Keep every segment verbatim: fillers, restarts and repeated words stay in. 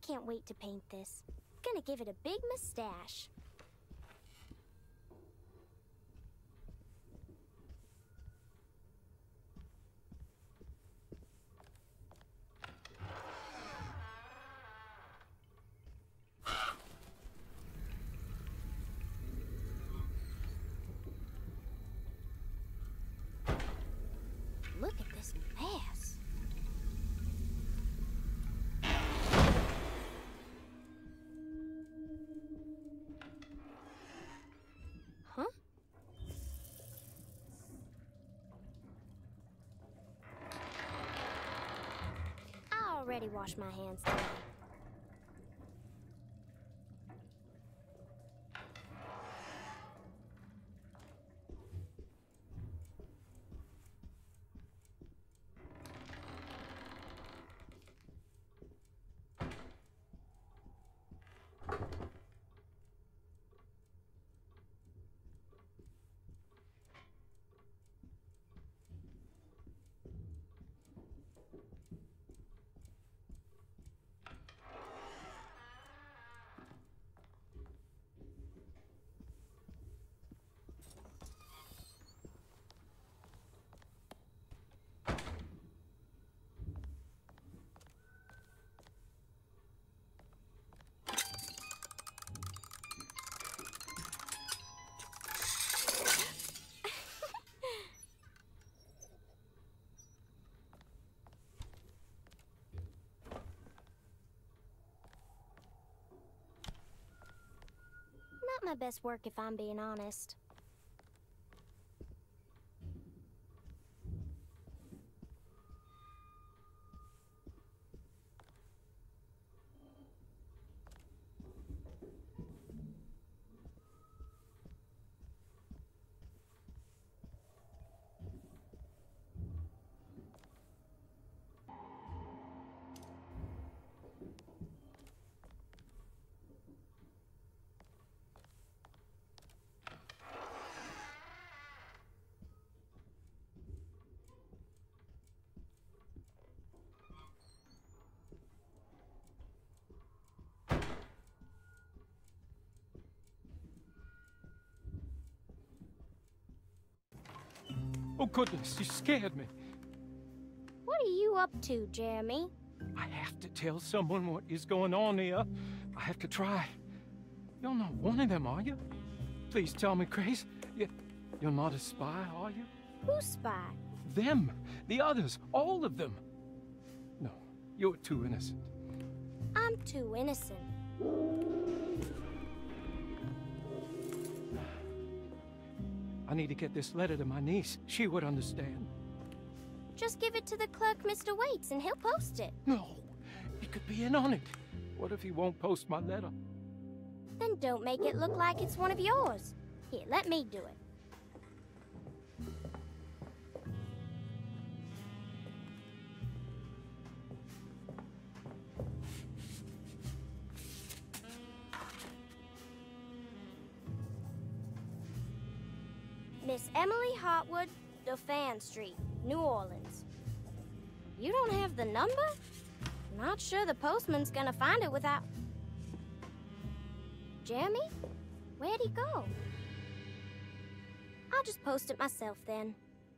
can't wait to paint this. Gonna give it a big mustache. Look at this mess. Huh? I already washed my hands today. Not my best work, if I'm being honest. Oh, goodness, you scared me. What are you up to, Jeremy? I have to tell someone what is going on here. I have to try. You're not one of them, are you? Please tell me, Grace. You, you're not a spy, are you? Who's spy? Them. The others. All of them. No, you're too innocent. I'm too innocent. I need to get this letter to my niece. She would understand. Just give it to the clerk, Mister Waits, and he'll post it. No, he could be in on it. What if he won't post my letter? Then don't make it look like it's one of yours. Here, let me do it. Miss Emily Hartwood, Dauphin Street, New Orleans. You don't have the number? Not sure the postman's gonna find it without... Jeremy? Where'd he go? I'll just post it myself then.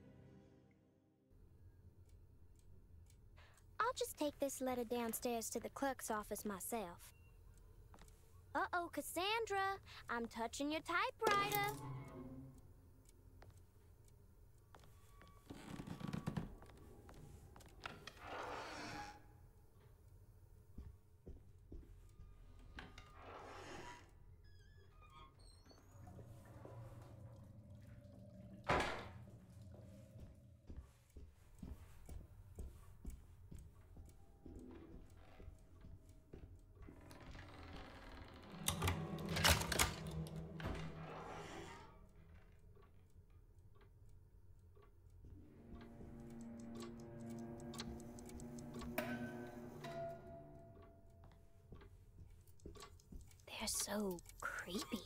I'll just take this letter downstairs to the clerk's office myself. Uh-oh, Cassandra, I'm touching your typewriter. They're so creepy.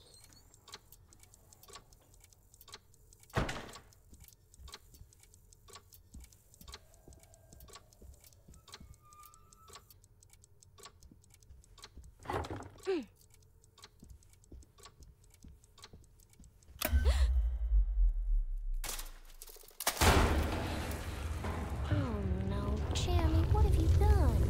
Oh no, Jeremy, what have you done?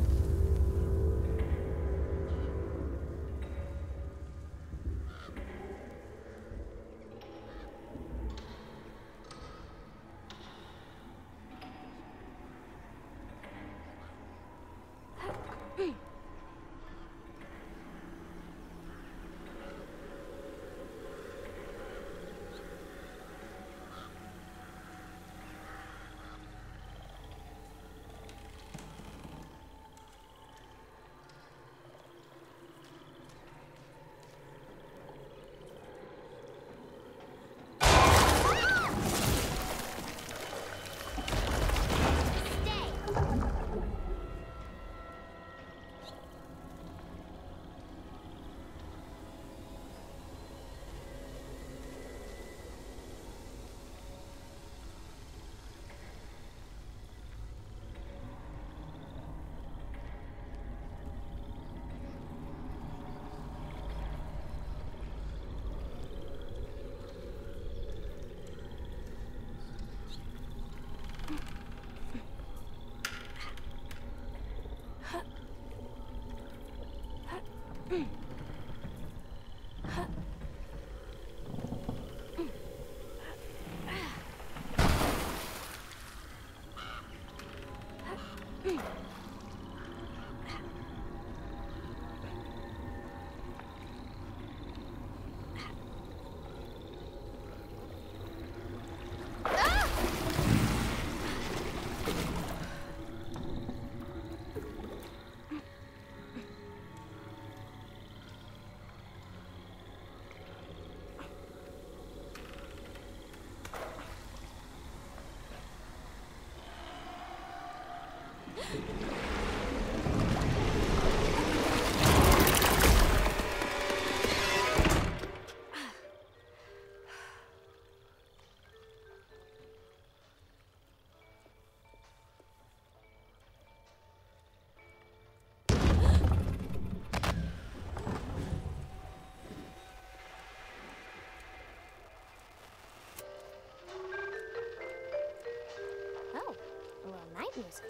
Oh, a little night music.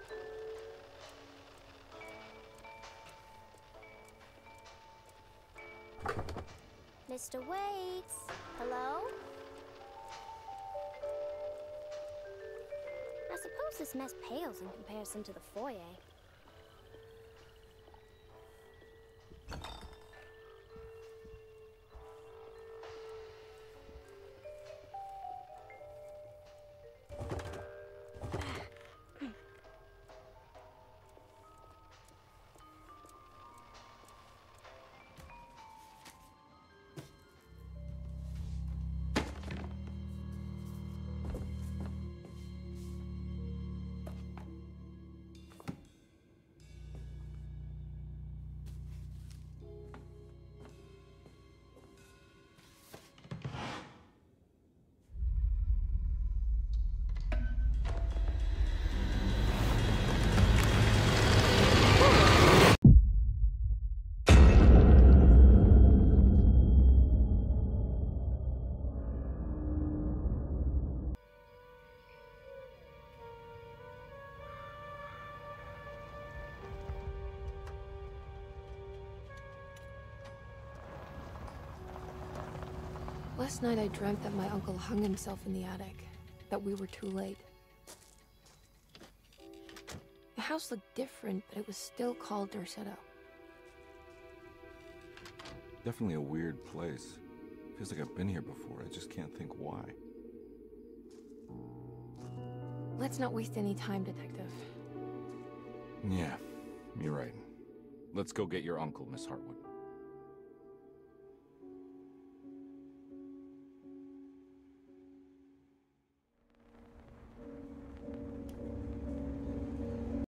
Mister Waits, hello? I suppose this mess pales in comparison to the foyer. Last night I dreamt that my uncle hung himself in the attic, that we were too late. The house looked different, but it was still called Derceto. Definitely a weird place. Feels like I've been here before, I just can't think why. Let's not waste any time, Detective. Yeah, you're right. Let's go get your uncle, Miss Hartwood.